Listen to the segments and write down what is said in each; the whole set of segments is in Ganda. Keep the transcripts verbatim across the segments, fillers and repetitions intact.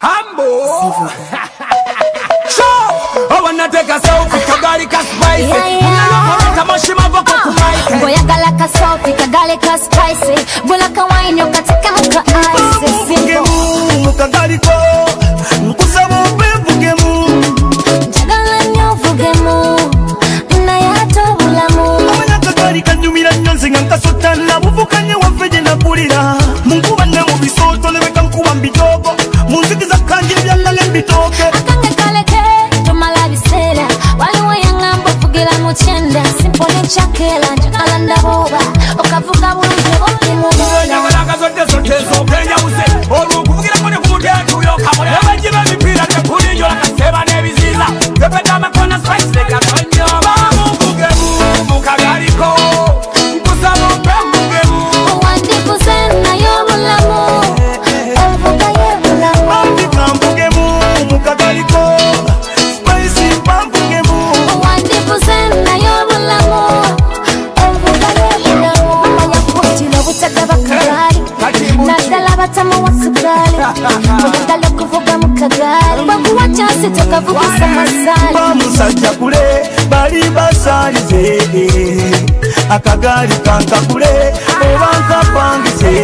Humble. Show. I wanna take a selfie, kagali ka spicy. Unalopoleta moshima voko kumaike. Ngoya gala ka selfie, kagali ka spicy. Bula ka wine yo katika muka ice. Mvuge mu, mukagali ko. Nkusaba mvuge mu. Njagala nyo mvuge mu. Na yato bulamu. Amanya kagali kanyumira nyonze ngankasota na buvukanye wafeje na kulira. Munkuba ne mu bisoto lebeka nkuba mbitogo. Munzikiza kanje byallale mbitoke. Akange kaleke tumala bisera. Waliwo yangambo vugira mu chenda. Simple nchakela njagala ndaboba. Okavuga bulungi oli mu bola. Nyagala kazote zote zo kenya use. Olu kuvugira kone kumutetu yo kamole. Ebejibe mipira te kulinjo la kaseba nebiziza. Pepeta makona spice leka tonyo. Mvuge mu, mukagariko. Nkusaba mpe mvuge mu. Wandi kuzena yo bulamu. Evuga ye bulamu. Bandika mvuge mu, mukagariko. Spicy mvuge mu. Wandi kuzena yo bulamu. Evuga ye bulamu. Manya kutila butaka bakagari. Nadala batama wasukali. Mugala kuvuga mukagari. Bakuwa chance tukavugisa masali. Bamusajja kule bali basalize. Akagali kankakule obanka pangise.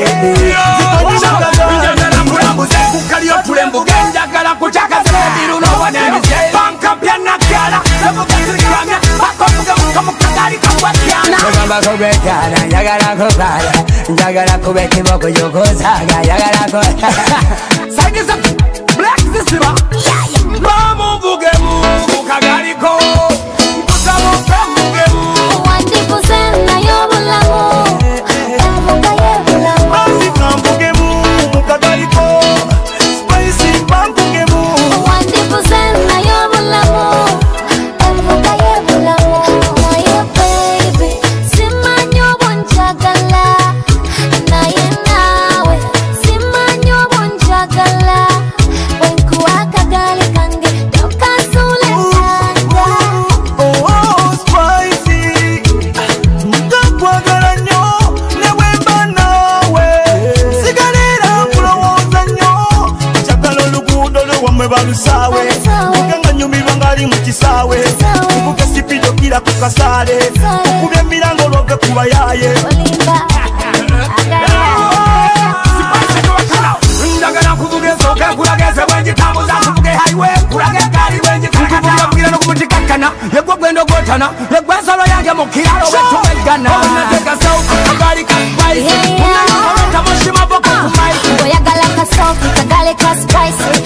Njagala mulambuze kukali otulembuge. Njagala kuchakaze biruno wanebize. Banka byana kyala. Levuga zirikamya. Bakovuga mukamukagali kakwakyana. Njagala kubekana, njagala kubala. Njagala kubeka imoko yokozaga. Njagala kubala. Sagiza black zisiba. Mamu mvuge mu mukagariko. Nkusaba mpe mvuge mu. Wandi kuzena yo bulamu. Evuga ye bulamu. Bandika mvuge mu, mukagariko. Spicy mvuge mu. Wandi kuzena yo bulamu. Evuga ye bulamu. Naye baby, simanyi obunjagala. Naye nawe, simanyi obunjagala. Wenkuwa akagali kange, tokazule tanga. Oh, spicy. Ndakwagala nnyo ne bwemba naawe. Sigalira kulowooza nnyo. Njagala oluguudo lw'ewammwe balusaawe. Mvuge nga nnyumirwa ng'ali mu kisaawe. Mvuge sipido kira ku kasaale. Mukubye emirango olwove ku bayaaye. Olimba, agala. Njagala kuvuga ensooka enkulageze bwenjitambuza kuvuga highway kulage egaali bwenjikakata kuvugira n'okumutikakana yegwe gwendo gwotana yegwe ensolo yange mu kiralo bwetumeggana nateeka selfie kagali ka spice unalopoleta moshima voko kumaike Oyagala ka selfie, kagale ka spicy.